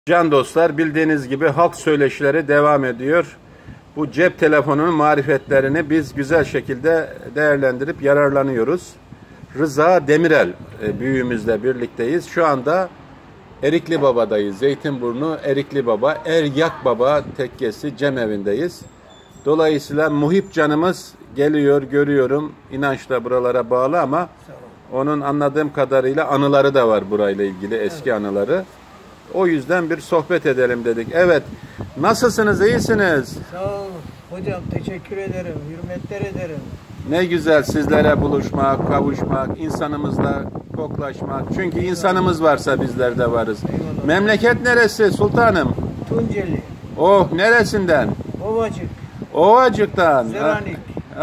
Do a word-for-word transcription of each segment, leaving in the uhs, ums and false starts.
Can dostlar, bildiğiniz gibi halk söyleşileri devam ediyor. Bu cep telefonunun marifetlerini biz güzel şekilde değerlendirip yararlanıyoruz. Rıza Demirel büyüğümüzle birlikteyiz. Şu anda Erikli Baba'dayız. Zeytinburnu Erikli Baba, Eryak Baba tekkesi cemevindeyiz. Dolayısıyla Muhip canımız geliyor, görüyorum. İnançla buralara bağlı ama onun anladığım kadarıyla anıları da var burayla ilgili, eski anıları. O yüzden bir sohbet edelim dedik. Evet. Nasılsınız? İyisiniz? Sağ olun. Hocam teşekkür ederim. Hürmetler ederim. Ne güzel sizlere buluşmak, kavuşmak, insanımızla koklaşmak. Çünkü insanımız varsa bizler de varız. Eyvallah. Memleket neresi sultanım? Tunceli. Oh, neresinden? Ovacık. Ovacık'tan. Zeranik.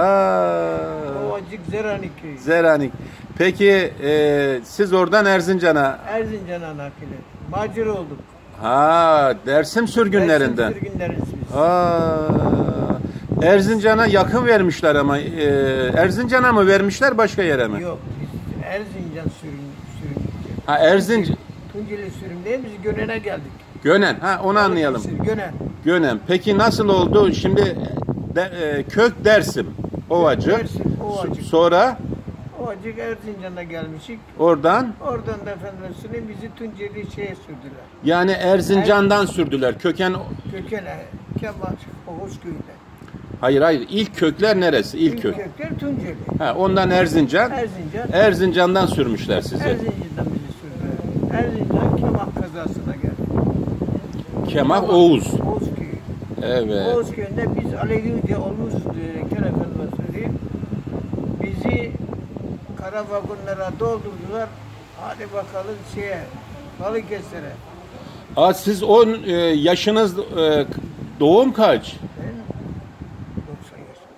Aa, Ovacık Zeranik köyü. Zeranik. Peki e, siz oradan Erzincan'a? Erzincan'a nakil ettim. Macir olduk. Ha, Dersim sürgünlerinden. Dersim sürgünleriz biz. Aa, Erzincan'a yakın vermişler ama e, Erzincan'a mı vermişler başka yere mi? Yok. Biz Erzincan sürgün, sürgün. Ha, Erzincan. Tunceli sürgündeyiz. Biz Gönen'e geldik. Gönen. Ha, onu anlayalım. Gönen. Gönen. Peki nasıl oldu? Şimdi de, e, kök Dersim. Ovacık. Dersim, Ovacık. Sonra Ovacık Erzincan'a gelmişik. oradan Oradan da efendim bizi Tunceli şeye sürdüler. yani Erzincan'dan sürdüler. Köken Kökene, Kemal, Oğuz köyüne. Hayır hayır. İlk kökler neresi? İlk, İlk kök. kökler Tunceli. Ha, ondan Erzincan. Erzincan. Erzincan'dan sürmüşler sizi. Erzincan'dan bizi sürdüler. Erzincan Kemal kazasına geldi. Kemal Oğuz. Oğuz köyü. Evet. Oğuz köyünde biz Alevi diye olmuş diyerekten efendime söyleyeyim. Bizi kara vagonlara doldurdular. Hadi bakalım şeye, Balıkesir'e. Aa, siz o e, yaşınız e, doğum kaç? Ben doksan yaşındayım.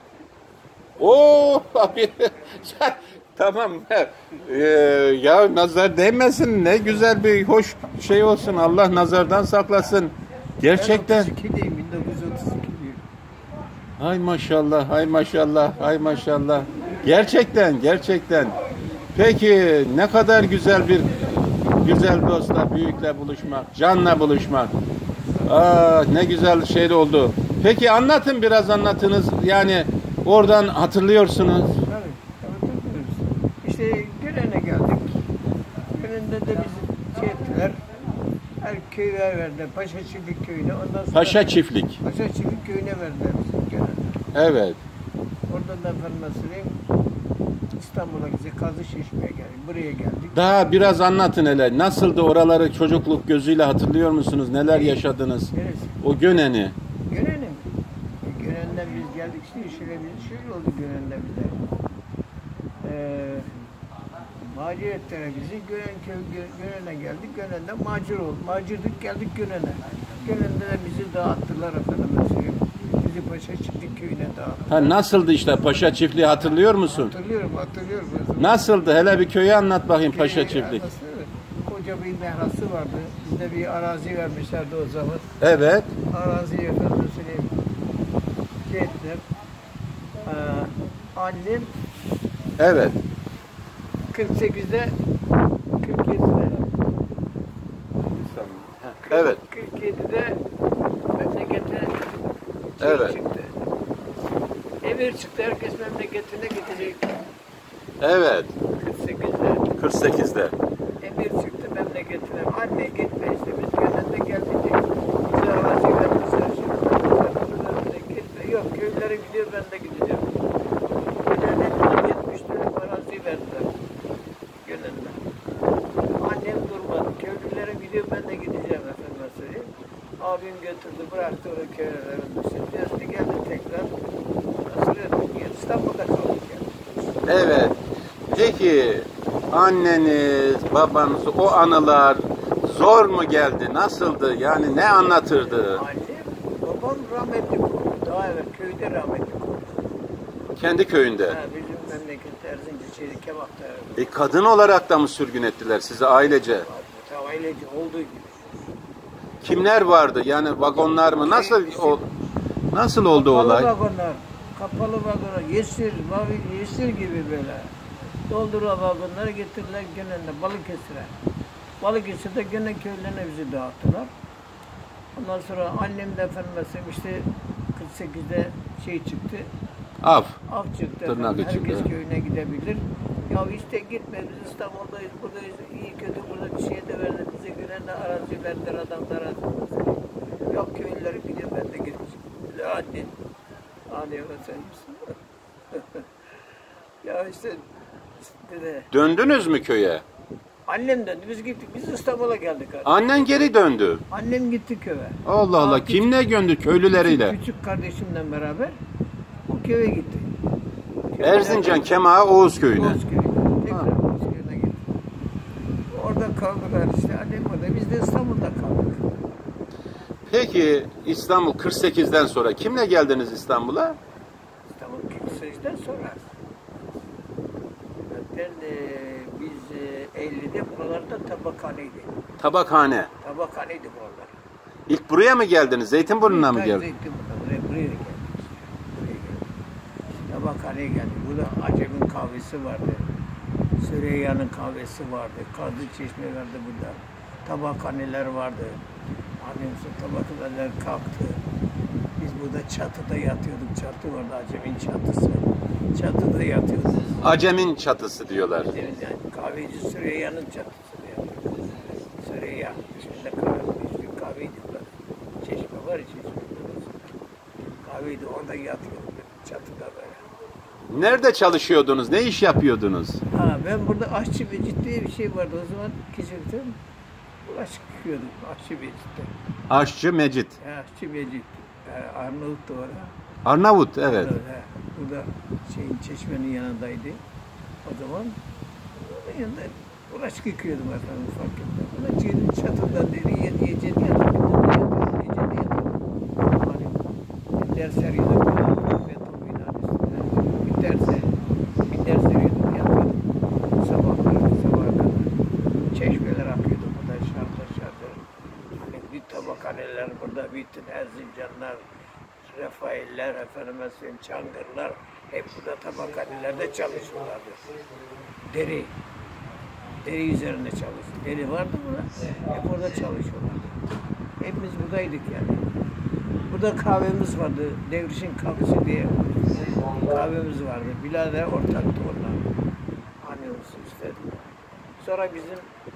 Oo abi tamam. Ee, ya nazar değmesin, ne güzel bir hoş şey olsun, Allah nazardan saklasın. Gerçekten. Ben otuz ikideyim, bin dokuz yüz otuz ikiliyim. Hay maşallah, hay maşallah, hay maşallah. Gerçekten, gerçekten. Peki ne kadar güzel bir güzel dostla, büyükle buluşmak, canla buluşmak. Aa, ne güzel şey oldu. Peki anlatın, biraz anlatınız. Yani oradan hatırlıyorsunuz. Tabii, tabii hatırlıyoruz. İşte Gönen'e geldik. Gönen'de de bizi şey ettiler. Her köye verdiler. Paşa Çiftlik köyüne. Ondan sonra Paşa Çiftlik. Paşa Çiftlik köyüne verdiler bizi Gönen'de. Evet. Oradan da efendime söyleyeyim İstanbul'a gidecek, kazı şişmeye geldik. Buraya geldik. Daha biraz anlatın hele. Nasıldı oraları, çocukluk gözüyle hatırlıyor musunuz? Neler yaşadınız? Neresi? O Gönen'i. Gönen'e mi? E, Gönen'den biz geldik. Şimdi şöyle, bir, şöyle oldu Gönen'de bize. Ee, macir ettiler bizi. Gönen köy, Gönen'e geldik. Gönen'den macir oldu. Macirdik, geldik Gönen'e. Gönen'de de bizi dağıttılar efendim söyleyeyim. Bizi Paşa Çiftlik köyüne dağıttılar. Ha, nasıldı işte Paşa Çiftliği, hatırlıyor musun? Hatırlıyorum, hatırlıyorum. Nasıldı? Hele bir köyü anlat bakayım, Paşa Köyü Çiftlik. anası, koca bir mehrası vardı. Bizde bir arazi vermişlerdi o zaman. Evet. Araziyi efendim söyleyeyim. Şey ettiler. Ee, annem Evet. kırk sekizde kırk yedide Evet. kırk yedide memlekete şey Evet. çıktı. Emir çıktı. Herkes memleketine gidecek. Evet. kırk sekizde kırk sekizde. emir çıktı memleketine. Anne gitme işte. Biz Gönen'de geldik. Bize arazi vermişler. Şimdi gitme. Yok köylere gidiyor, ben de gideceğim. Gönen'de yetmiş dönüm arazi verdiler. Gönen'de. Annem durmadı. Köylülere gidiyor, ben de gideceğim efendim söyleyeyim. Abim götürdü, bıraktı o köylere. Şimdi geldi tekrar. İstanbul'da kaldık yani. Evet. Peki anneniz, babanız, o anılar zor mu geldi? Nasıldı? Yani ne anlatırdı? Annem, babam rahmetli oldu. Daha evvel köyde rahmetli oldu. Kendi köyünde. Ha, bizim memleket Erzincan'da, Kebap'ta. E, kadın olarak da mı sürgün ettiler sizi ailece? Ta ailece olduğu gibi. Kimler vardı? Yani vagonlar mı? Nasıl o nasıl oldu Kapalı olay? vagonlar, kapalı vagonlar, yesir, mavi, yesir gibi böyle. Doldurulan vagonları getirdiler Gönen'de, Balıkesir'e. Balıkesir'de Gönen köylerine bizi dağıttılar. Ondan sonra annem de efendim mesela işte kırk sekizde şey çıktı. Av. Av çıktı. Tırnak Efendim, içinde. herkes köyüne gidebilir. Ya işte gitme biz İstanbul'dayız, buradayız, iyi kötü burada bir şey de verdi. Bize göre de arazi verdiler adamlar arazi. Yok köylüleri gidiyor ben de gideceğim. Anne. Anneye sen misin? Ya işte dedi. Döndünüz mü köye? Annem döndü. Biz gittik. Biz İstanbul'a geldik artık. Annen geri döndü. Annem gitti köye. Allah Allah. Aa, Kimle göndü? Köylüleriyle. Küçük, küçük kardeşimle beraber o köye gitti. Köye Erzincan, Kemağa, Oğuz köyüne. Oğuz köyüne. Tekrar Oğuz köyüne gitti. Orada kaldılar işte. Annem orada. Biz de İstanbul'da kaldık. Peki İstanbul kırk sekizden sonra kimle geldiniz İstanbul'a? İstanbul kırk sekizden sonra. Zaten e, biz e, ellide buralarda tabakhaneydi. Tabakhane. Tabakhaneydi buralar. İlk buraya mı geldiniz? Zeytinburnu'na mı Tabii geldiniz? Zeytinburnu'na, buraya, buraya geldik. Buraya geldik. Tabakhaneye geldik. Burada Acem'in kahvesi vardı. Süreyya'nın kahvesi vardı. Kazlı Çeşme vardı burada. Tabakhaneler vardı. Annemizin tabakhaneler kalktı. Biz burada çatıda yatıyorduk. Çatı vardı Acem'in çatısı. Çatıda yatıyorduk. Acemin çatısı diyorlar. Yani kahveci Süreyya'nın çatısı yatıyorduk. Süreyya. Şimdi kahve, bir kahveydi burada. Çeşme var ya çeşme. Kahveydi orada yatıyorduk. Çatıda böyle. Nerede çalışıyordunuz? Ne iş yapıyordunuz? Ha, ben burada aşçı Mecit diye bir şey vardı o zaman Kizil'de. Bulaşık yıkıyordum aşçı Mecit'te. Aşçı Mecit. Ha, aşçı Mecit. Ha, Arnavut da var ha. Arnavut, evet. Ha, burada şeyin çeşmenin yanındaydı. O zaman onun yanında bulaşık yıkıyordum efendim fark etmem. Buna çiğnin çatından dedi yiyeceğini yatırdım. Yiyeceğini yatırdım. Hani bir ders arıyordum. Beton binanın üstüne. Bir derse, bir ders arıyordum yatıyordum. Sabahları, sabaha kadar. Çeşmeler akıyordu burada şartlar şartlar. Hani bir tabakhaneler burada bütün Erzincanlar, Rafailler, efendime söyleyeyim Çangırlar hep burada tabakhanelerde çalışıyorlardı. Deri, deri üzerinde çalıştı. Deri vardı burada, hep orada çalışıyorlardı. Hepimiz buradaydık yani. Burada kahvemiz vardı, Devriş'in kahvesi diye kahvemiz vardı. Birader ortaktı onlar. Hani olsun işte. Sonra bizim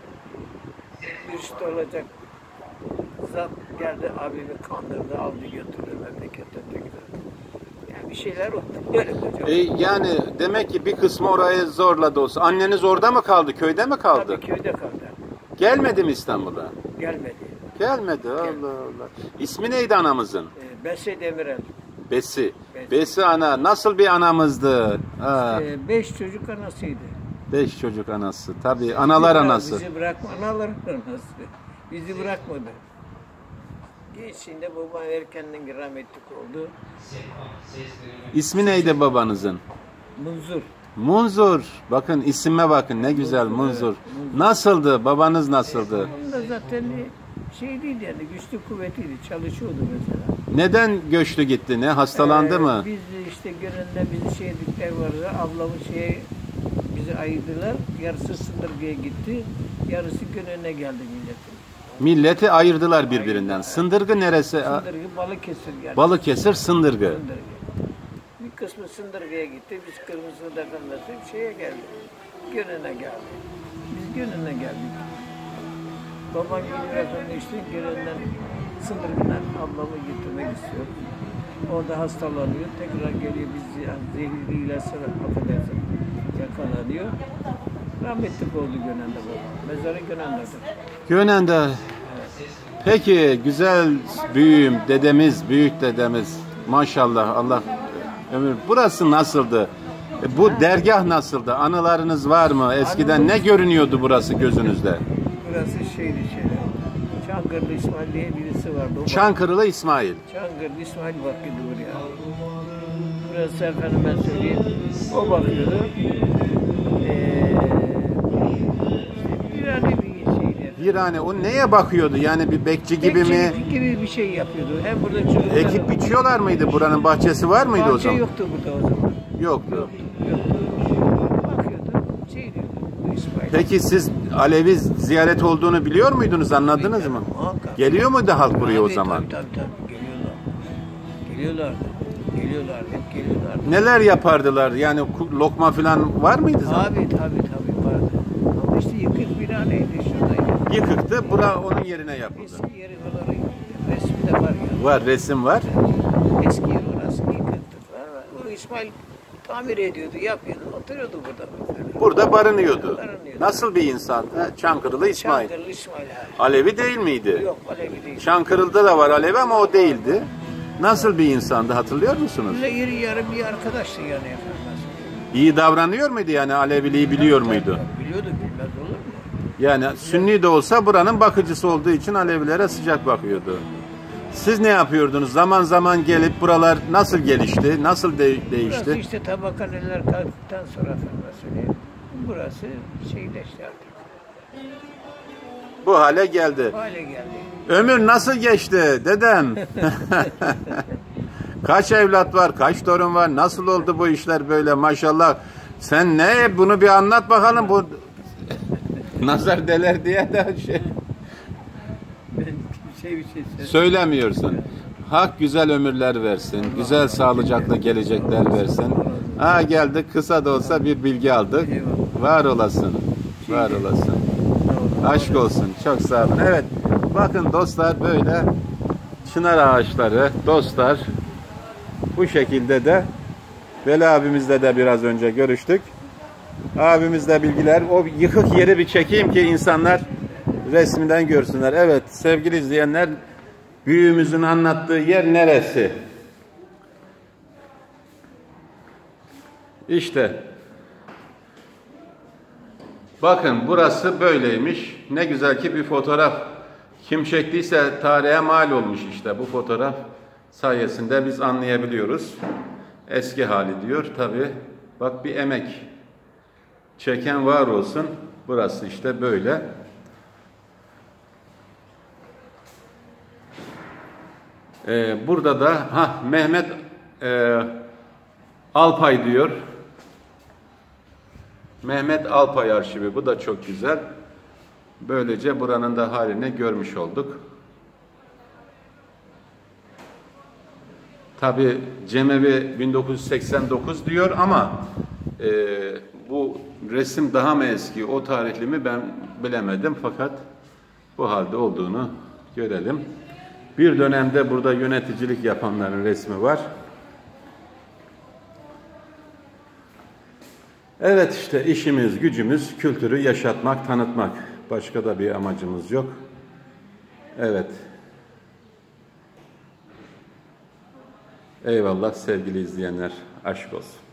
bir işte olacak zat geldi abimi kandırdı, aldı götürdü memlekete tekrar. Yani bir şeyler oldu. Yani, E, yani demek ki bir kısmı orayı zorladı olsa. Anneniz orada mı kaldı? Köyde mi kaldı? Tabii köyde kaldı. Gelmedi mi İstanbul'a? Gelmedi. Gelmedi. Allah Allah. İsmi neydi anamızın? Ee, Bese Demirel. Besi. Besi. Besi ana. Nasıl bir anamızdı? Ha. Ee, beş çocuk anasıydı. Beş çocuk anası. Tabii analar Bizi bırak- anası. Bizi bırakma, analar anası. Bizi bırakmadı. Gençliğinde babam erkenden rahmetlik oldu. İsmi neydi babanızın? Munzur. Munzur. Bakın isime bakın ne güzel Munzur. Nasıldı? Babanız nasıldı? Onun da zaten şeyliydi yani güçlü kuvvetliydi. Çalışıyordu mesela. Neden göçtü gitti? Ne? Hastalandı Ee, mı? Biz işte gönülde bizi şey edikler vardı. Ablamı şeye bizi ayırdılar. Yarısı Sındırgı'ya gitti. Yarısı Gönül'e geldi milletin. Milleti ayırdılar birbirinden. Sındırgı neresi? Sındırgı Balıkesir geldi. Balıkesir, Sındırgı. Sındırgı. Bir kısmı Sındırgı'ya gitti. Biz Kırmızı Defendası şeye geldik. Gönül'e geldi. Biz Gönül'e geldik. Babam Gönül'e işte Gönül'den Sındırgı'dan ablamı getirmek istiyor. Orada hastalanıyor. Tekrar geliyor. Biz yani zehirli ilaçlara affedersin yakalanıyor. Rahmetlik oldu Gönen'de babam. Mezarı Gönen'dedir. Gönen'de. Peki güzel büyüğüm, dedemiz, büyük dedemiz. Maşallah Allah ömür. Burası nasıldı? E, bu dergah nasıldı? Anılarınız var mı? Eskiden ne görünüyordu burası gözünüzde? Burası şeydi şeyler. Çankırılı İsmail diye birisi vardı. O Çankırılı İsmail. Çankırılı İsmail bakıyordu buraya. Burası efendime söyleyeyim. O bakıyordu. Ee, işte bir hani bir şeyler. Virane o neye bakıyordu? Yani bir bekçi gibi mi? Bekçilik gibi bir şey yapıyordu. Hem burada çocuklar... Ekip biçiyorlar mıydı? Buranın bahçesi var mıydı o Bahçe zaman? yoktu burada o zaman. Yoktu. Yoktu. Yoktu. Bakıyordu. Şey diyordu. Bu İsmail. Peki siz Alevi ziyaret olduğunu biliyor muydunuz? Anladınız mı? Muhakkak. Geliyor muydu halk buraya o Tabii, zaman? Tabii tabii tabii geliyorlar. Geliyorlardı. Geliyorlar, hep geliyorlar. Neler yapardılar? Yani ku- lokma falan var mıydı zaman? Tabii tabii tabii vardı. Ama işte yıkık binaneydi şuradaydı. Yıkıktı, bura onun yerine yapıldı. Eski yeri olarak resmi de var ya. Var, resim var. Eski yer orası yıkıktı falan. O İsmail tamir ediyordu, yapıyordu, oturuyordu burada mesela. Burada barınıyordu. Barınıyordu. Nasıl bir insan? Ha, Çankırılı İsmail. Çankırılı İsmail ha. Alevi değil miydi? Yok Alevi değil. Çankırılı'da da var Alevi ama o değildi. Nasıl bir insandı hatırlıyor musunuz? Bize iri yarı bir arkadaştı yani efendim. İyi davranıyor muydu yani Aleviliği biliyor muydu? Biliyordu, bilmez olur mu? Yani Sünni de olsa buranın bakıcısı olduğu için Alevilere sıcak bakıyordu. Siz ne yapıyordunuz? Zaman zaman gelip buralar nasıl gelişti? Nasıl de Burası değişti? işte tabakaneler kalktıktan sonra efendim söyleyeyim. Burası şeyleşti artık. Bu hale geldi. Hale geldi. Ömür nasıl geçti dedem? Kaç evlat var? Kaç torun var? Nasıl oldu bu işler böyle maşallah? Sen ne? Bunu bir anlat bakalım. Bu nazar deler diye de şey Ben şey bir şey söyleyeyim. söylemiyorsun. Hak güzel ömürler versin. Güzel sağlıcaklı gelecekler versin. Ha geldik kısa da olsa bir bilgi aldık. Var olasın. Var olasın. Aşk olsun. Çok sağ olun. Evet. Bakın dostlar böyle çınar ağaçları, dostlar bu şekilde de Veli abimizle de biraz önce görüştük. Abimizle bilgiler. O yıkık yeri bir çekeyim ki insanlar resminden görsünler. Evet sevgili izleyenler büyüğümüzün anlattığı yer neresi? İşte bakın burası böyleymiş. Ne güzel ki bir fotoğraf. Kim çektiyse tarihe mal olmuş işte bu fotoğraf sayesinde biz anlayabiliyoruz. Eski hali diyor tabi. Bak bir emek. Çeken var olsun. Burası işte böyle. Ee, burada da ha Mehmet e, Alpay diyor. Mehmet Alpay arşivi. Bu da çok güzel. Böylece buranın da halini görmüş olduk. Tabi Cemevi bin dokuz yüz seksen dokuz diyor ama e, bu resim daha mı eski, o tarihli mi ben bilemedim fakat bu halde olduğunu görelim. Bir dönemde burada yöneticilik yapanların resmi var. Evet işte işimiz, gücümüz kültürü yaşatmak, tanıtmak. Başka da bir amacımız yok. Evet. Eyvallah sevgili izleyenler. Aşk olsun.